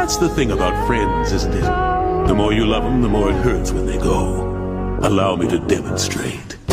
That's the thing about friends, isn't it? The more you love them, the more it hurts when they go. Allow me to demonstrate.